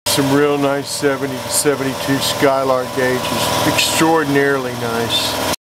Some real nice 70 to 72 Skylark gauges. Extraordinarily nice.